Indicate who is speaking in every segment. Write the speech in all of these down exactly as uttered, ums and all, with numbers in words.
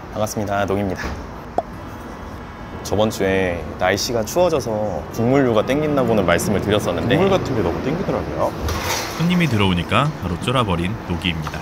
Speaker 1: 반갑습니다. 농입니다. 저번 주에 날씨가 추워져서 국물류가 땡긴다고는 말씀을 드렸었는데
Speaker 2: 국물 같은 게 너무 땡기더라고요.
Speaker 3: 손님이 들어오니까 바로 쫄아버린 노기입니다.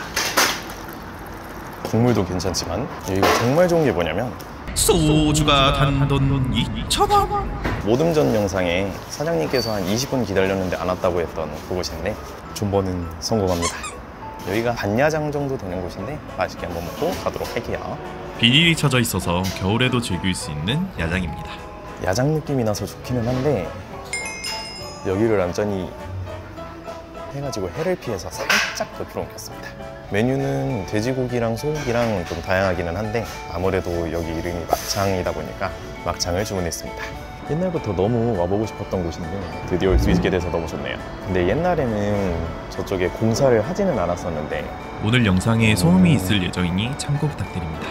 Speaker 1: 국물도 괜찮지만 여기가 정말 좋은 게 뭐냐면
Speaker 3: 소주가 단돈 이천 원.
Speaker 1: 모듬전 영상에 사장님께서 한 이십 분 기다렸는데 안 왔다고 했던 그곳인데 존버는 성공합니다. 여기가 반야장 정도 되는 곳인데 맛있게 한번 먹고 가도록 할게요.
Speaker 3: 비닐이 쳐져 있어서 겨울에도 즐길 수 있는 야장입니다.
Speaker 1: 야장 느낌이 나서 좋기는 한데 여기를 완전히 해가지고 해를 피해서 살짝 옆으로 옮겼습니다. 메뉴는 돼지고기랑 소고기랑 좀 다양하기는 한데 아무래도 여기 이름이 막창이다 보니까 막창을 주문했습니다. 옛날부터 너무 와보고 싶었던 곳인데 드디어 올 수 있게 돼서 너무 좋네요. 근데 옛날에는 저쪽에 공사를 하지는 않았었는데
Speaker 3: 오늘 영상에 소음이 있을 예정이니 참고 부탁드립니다.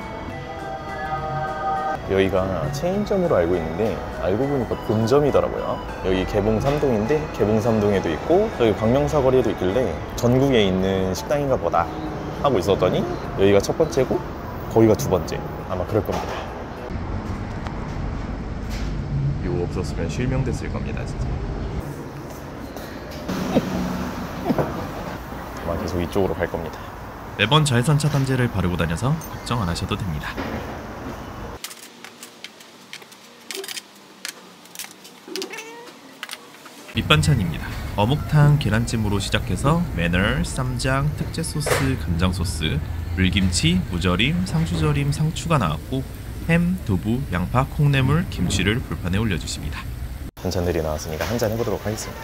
Speaker 1: 여기가 체인점으로 알고 있는데 알고 보니까 본점이더라고요. 여기 개봉 삼 동인데 개봉 삼 동에도 있고 여기 광명사거리에도 있길래 전국에 있는 식당인가 보다 하고 있었더니 여기가 첫 번째고 거기가 두 번째. 아마 그럴 겁니다. 이거 없었으면 실명됐을 겁니다 진짜. 아마 계속 이쪽으로 갈 겁니다.
Speaker 3: 매번 자외선 차단제를 바르고 다녀서 걱정 안 하셔도 됩니다. 밑반찬입니다. 어묵탕 계란찜으로 시작해서 매너, 쌈장, 특제 소스, 간장 소스, 물김치, 무절임, 상추절임, 상추가 나왔고 햄, 두부, 양파, 콩나물, 김치를 불판에 올려주십니다.
Speaker 1: 반찬들이 나왔으니까 한잔 해보도록 하겠습니다.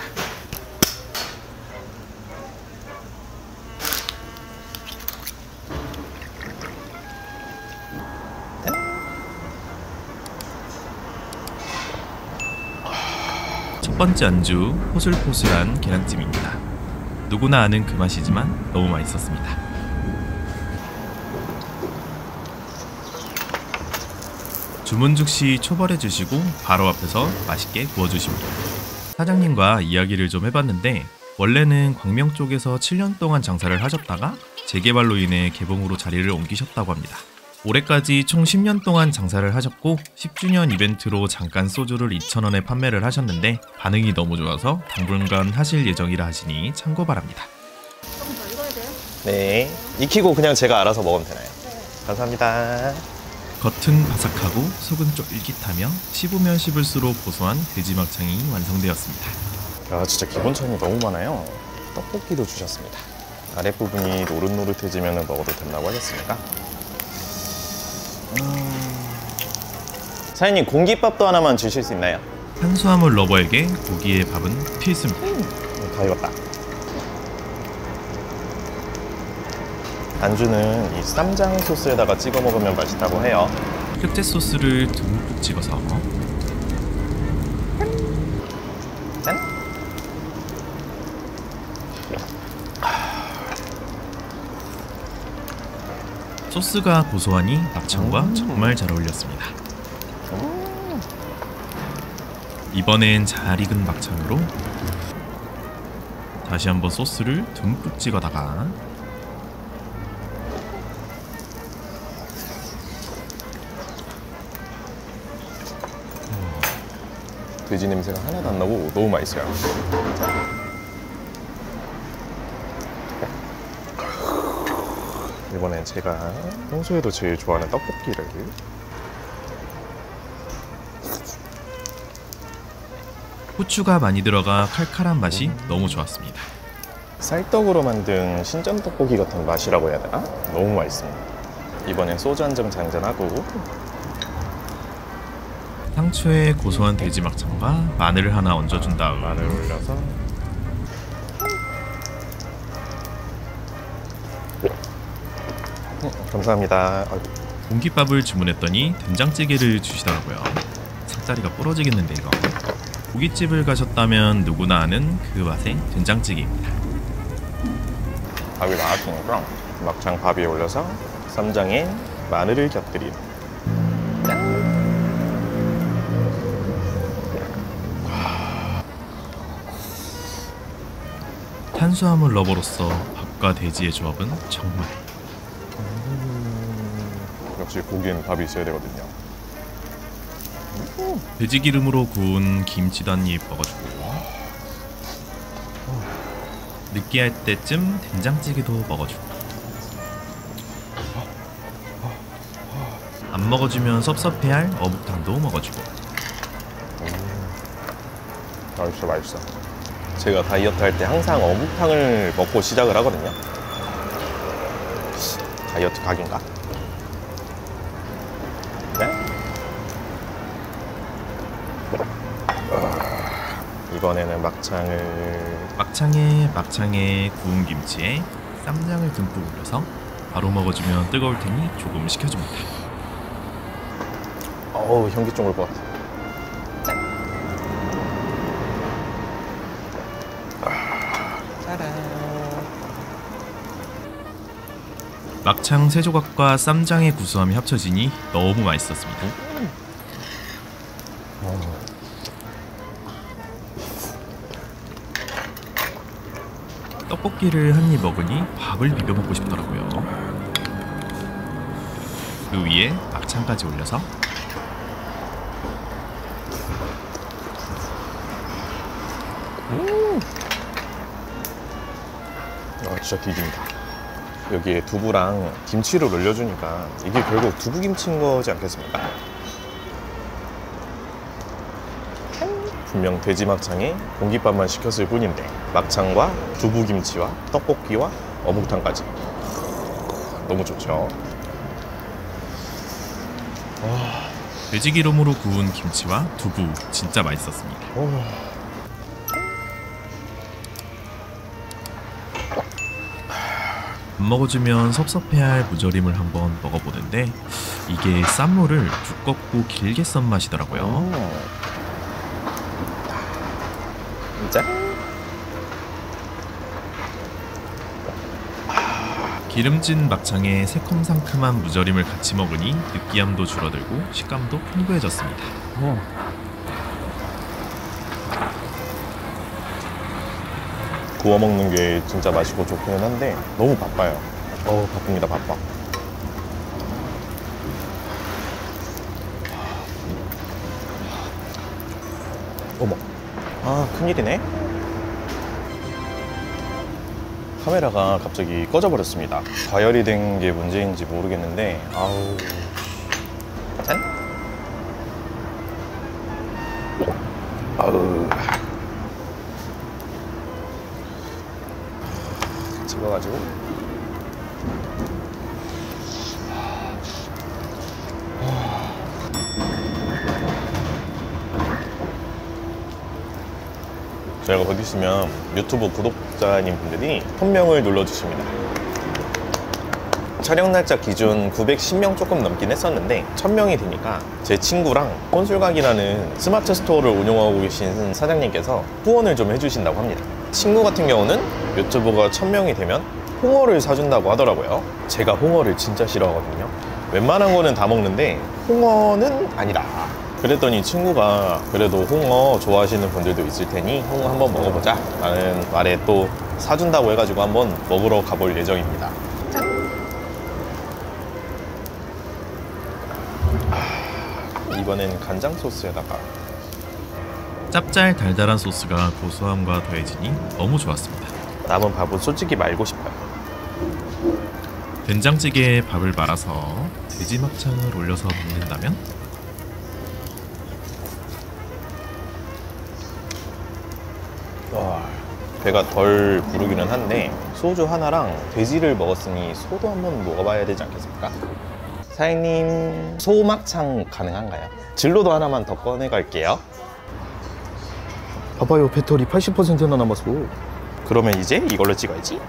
Speaker 3: 첫 번째 안주, 포슬포슬한 계란찜입니다. 누구나 아는 그 맛이지만 너무 맛있었습니다. 주문 즉시 초벌해 주시고 바로 앞에서 맛있게 구워주십니다. 사장님과 이야기를 좀 해봤는데 원래는 광명 쪽에서 칠 년 동안 장사를 하셨다가 재개발로 인해 개봉으로 자리를 옮기셨다고 합니다. 올해까지 총 십 년 동안 장사를 하셨고 십 주년 이벤트로 잠깐 소주를 이천 원에 판매를 하셨는데 반응이 너무 좋아서 당분간 하실 예정이라 하시니 참고 바랍니다.
Speaker 4: 조금 더 익어야 돼요?
Speaker 1: 네, 익히고 그냥 제가 알아서 먹으면 되나요? 네. 감사합니다.
Speaker 3: 겉은 바삭하고 속은 쫄깃하며 씹으면 씹을수록 고소한 돼지막창이 완성되었습니다.
Speaker 1: 야, 진짜 기본천이 너무 많아요. 떡볶이도 주셨습니다. 아랫부분이 노릇노릇해지면 먹어도 된다고 하셨으니까 음... 사장님 공깃밥도 하나만 주실 수 있나요?
Speaker 3: 탄수화물 러버에게 고기의 밥은 필수입니다.
Speaker 1: 음, 다 익었다. 안주는 이 쌈장 소스에다가 찍어 먹으면 맛있다고 해요.
Speaker 3: 특제 소스를 듬뿍 찍어서
Speaker 1: 짠!
Speaker 3: 소스가 고소하니 막창과
Speaker 1: 음.
Speaker 3: 정말 잘 어울렸습니다. 이번엔 잘 익은 막창으로 다시 한번 소스를 듬뿍 찍어다가
Speaker 1: 돼지 냄새가 하나도 안 나고 너무 맛있어요. 이번엔 제가 평소에도 제일 좋아하는 떡볶이를
Speaker 3: 후추가 많이 들어가 칼칼한 맛이 너무 좋았습니다.
Speaker 1: 쌀떡으로 만든 신전 떡볶이 같은 맛이라고 해야 되나? 너무 맛있습니다. 이번엔 소주 한 잔 잔잔하고
Speaker 3: 상추에 고소한 돼지 막창과 마늘을 하나 얹어준 다음
Speaker 1: 마늘 올려서 음, 감사합니다. 아이고.
Speaker 3: 공깃밥을 주문했더니 된장찌개를 주시더라고요. 상다리가 부러지겠는데 이거. 고깃집을 가셨다면 누구나 아는 그 맛의 된장찌개입니다.
Speaker 1: 밥이 나왔으니까 막창 밥 위에 올려서 쌈장에 마늘을 곁들인
Speaker 3: 탄수화물 러버로서 밥과 돼지의 조합은 정말
Speaker 1: 음, 역시 고기엔 밥이 있어야 되거든요.
Speaker 3: 돼지 기름으로 구운 김치도 한 입 먹어주고 느끼할 때쯤 된장찌개도 먹어주고 안 먹어주면 섭섭해할 어묵탕도 먹어주고.
Speaker 1: 맛있어 맛있어. 제가 다이어트 할 때 항상 어묵탕을 먹고 시작을 하거든요. 다이어트 각인가? 네? 이번에는 막창을
Speaker 3: 막창에 막창에 구운 김치에 쌈장을 듬뿍 올려서 바로 먹어주면 뜨거울 테니 조금 식혀줍니다.
Speaker 1: 어우 현기 좀 올 것 같아.
Speaker 3: 막창 세 조각과 쌈장의 구수함이 합쳐지니 너무 맛있었습니다. 떡볶이를 한 입 먹으니 밥을 비벼 먹고 싶더라고요. 그 위에 막창까지 올려서
Speaker 1: 음. 아 진짜 비긴다. 여기에 두부랑 김치를 올려주니까 이게 결국 두부김치인 거지 않겠습니까? 분명 돼지 막창에 공깃밥만 시켰을 뿐인데 막창과 두부김치와 떡볶이와 어묵탕까지 너무 좋죠.
Speaker 3: 돼지 기름으로 구운 김치와 두부 진짜 맛있었습니다.
Speaker 1: 오.
Speaker 3: 안 먹어주면 섭섭해할 무절임을 한번 먹어보는데 이게 쌈무를 두껍고 길게 썬 맛이더라고요.
Speaker 1: 오. 짠!
Speaker 3: 기름진 막창에 새콤상큼한 무절임을 같이 먹으니 느끼함도 줄어들고 식감도 풍부해졌습니다.
Speaker 1: 오. 구워 먹는 게 진짜 맛있고 좋기는 한데 너무 바빠요. 어우 바쁩니다 바빠. 어머 아 큰일이네. 카메라가 갑자기 꺼져 버렸습니다. 과열이 된 게 문제인지 모르겠는데 아우 짠. 아우 찍어가지고 저희가 거기 있으면 유튜브 구독자님 분들이 천 명을 눌러주십니다. 촬영 날짜 기준 구백십 명 조금 넘긴 했었는데 천 명이 되니까 제 친구랑 콘술각이라는 스마트 스토어를 운영하고 계신 사장님께서 후원을 좀 해주신다고 합니다. 친구 같은 경우는 유튜버가 천 명이 되면 홍어를 사준다고 하더라고요. 제가 홍어를 진짜 싫어하거든요. 웬만한 거는 다 먹는데 홍어는 아니다. 그랬더니 친구가 그래도 홍어 좋아하시는 분들도 있을 테니 홍어 한번 먹어보자 라는 말에 또 사준다고 해가지고 한번 먹으러 가볼 예정입니다. 아, 이번엔 간장 소스에다가
Speaker 3: 짭짤 달달한 소스가 고소함과 더해지니 너무 좋았습니다.
Speaker 1: 남은 밥은 솔직히 말고 싶어요.
Speaker 3: 된장찌개에 밥을 말아서 돼지 막창을 올려서 먹는다면
Speaker 1: 와, 배가 덜 부르기는 한데 소주 하나랑 돼지를 먹었으니 소도 한번 먹어봐야 되지 않겠습니까? 사장님 소막창 가능한가요? 진로도 하나만 더 꺼내갈게요. 봐봐요 배터리 팔십 퍼센트나 남았어. 그러면 이제 이걸로 찍어야지.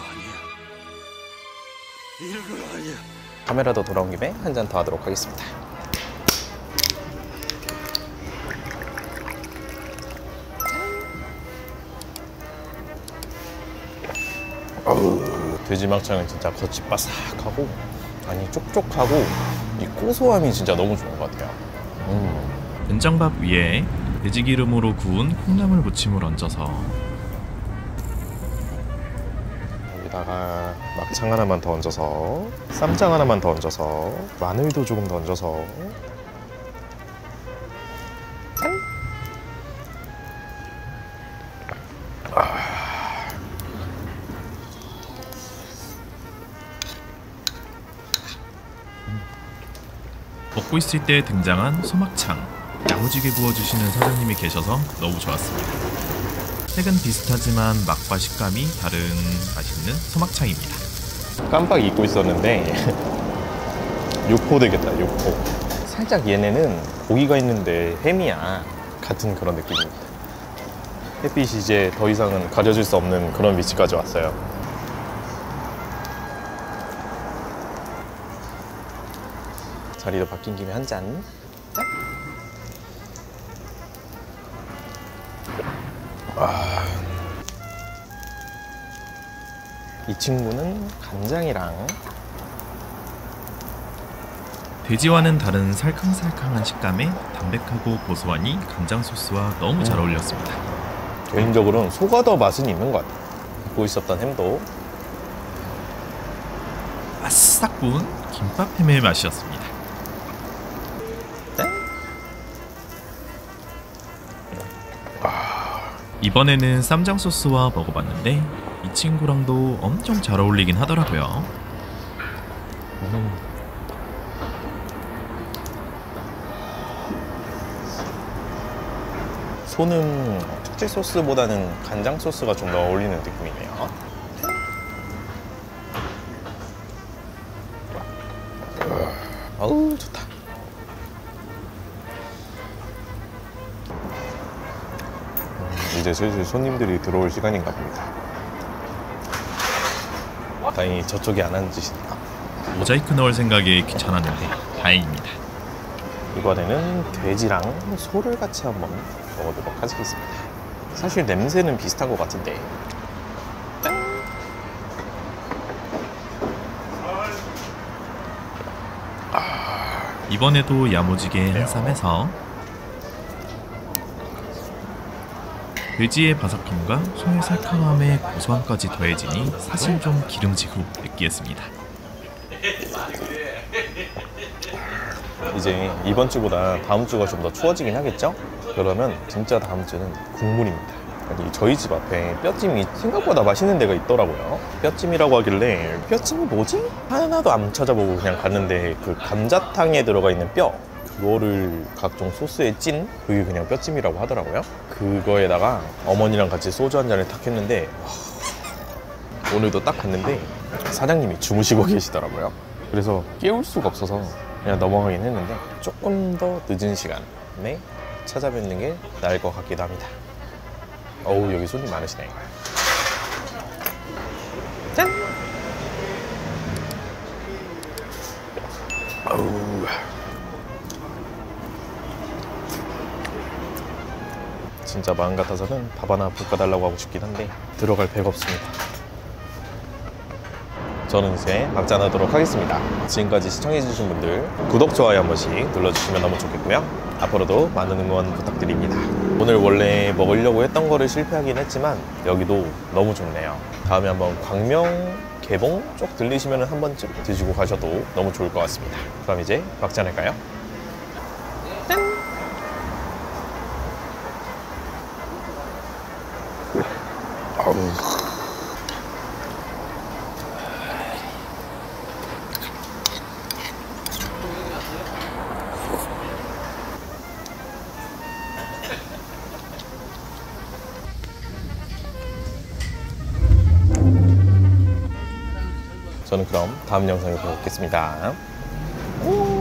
Speaker 1: 카메라도 돌아온 김에 한 잔 더 하도록 하겠습니다. 어우, 돼지 막창은 진짜 겉이 바삭하고 아니 촉촉하고 이 고소함이 진짜 너무 좋은 것 같아요. 음.
Speaker 3: 된장밥 위에 돼지기름으로 구운 콩나물 무침을 얹어서
Speaker 1: 여기다가 막창 하나만 더 얹어서, 쌈장 하나만 더 얹어서, 마늘도 조금 더 얹어서. 짠! 아.
Speaker 3: 먹고 있을 때 등장한 소막창. 야무지게 구워주시는 사장님이 계셔서 너무 좋았습니다. 색은 비슷하지만 맛과 식감이 다른 맛있는 소막창입니다.
Speaker 1: 깜빡 잊고 있었는데 육포 되겠다, 육포. 살짝 얘네는 고기가 있는데 햄이야 같은 그런 느낌입니다. 햇빛이 이제 더 이상은 가려질 수 없는 그런 위치까지 왔어요. 자리도 바뀐 김에 한 잔. 아... 이 친구는 간장이랑
Speaker 3: 돼지와는 다른 살캉살캉한 식감에 담백하고 고소하니 간장 소스와 너무 잘 어울렸습니다.
Speaker 1: 개인적으로는 소가 더 맛은 있는 것 같아요. 갖고 있었던 햄도
Speaker 3: 아싹 구운 김밥햄의 맛이었습니다. 이번에는 쌈장 소스와 먹어봤는데 이 친구랑도 엄청 잘 어울리긴 하더라고요.
Speaker 1: 음. 소는 특제 소스보다는 간장 소스가 좀 더 어울리는 느낌이네요. 어우 좋다. 이제 슬슬 손님들이 들어올 시간인가 봅니다. 다행히 저쪽에 안 앉으시네요.
Speaker 3: 모자이크 넣을 생각에 귀찮았는데 다행입니다.
Speaker 1: 이번에는 돼지랑 소를 같이 한번 먹어보도록 하겠습니다. 사실 냄새는 비슷한 것 같은데.
Speaker 3: 이번에도 야무지게 한쌈해서 돼지의 바삭함과 소의 살캉함에 고소함까지 더해지니 사실 좀 기름지고 느끼했습니다.
Speaker 1: 이제 이번 주보다 다음 주가 좀 더 추워지긴 하겠죠? 그러면 진짜 다음 주는 국물입니다. 아니, 저희 집 앞에 뼈찜이 생각보다 맛있는 데가 있더라고요. 뼈찜이라고 하길래 뼈찜이 뭐지? 하나도 안 찾아보고 그냥 갔는데 그 감자탕에 들어가 있는 뼈 그거를 각종 소스에 찐 그게 그냥 뼈찜이라고 하더라고요. 그거에다가 어머니랑 같이 소주 한 잔을 탁 했는데 와, 오늘도 딱 갔는데 사장님이 주무시고 계시더라고요. 그래서 깨울 수가 없어서 그냥 넘어가긴 했는데 조금 더 늦은 시간에 찾아뵙는 게 나을 것 같기도 합니다. 어우 여기 손님 많으시네. 짠! 어우. 진짜 마음 같아서는 밥 하나 볶아달라고 하고 싶긴 한데 들어갈 배가 없습니다. 저는 이제 막잔하도록 하겠습니다. 지금까지 시청해주신 분들 구독, 좋아요 한 번씩 눌러주시면 너무 좋겠고요. 앞으로도 많은 응원 부탁드립니다. 오늘 원래 먹으려고 했던 거를 실패하긴 했지만 여기도 너무 좋네요. 다음에 한번 광명, 개봉 쪽 들리시면 한 번쯤 드시고 가셔도 너무 좋을 것 같습니다. 그럼 이제 막잔 할까요? 짠! 어우. 저는 그럼 다음 영상에서 뵙겠습니다.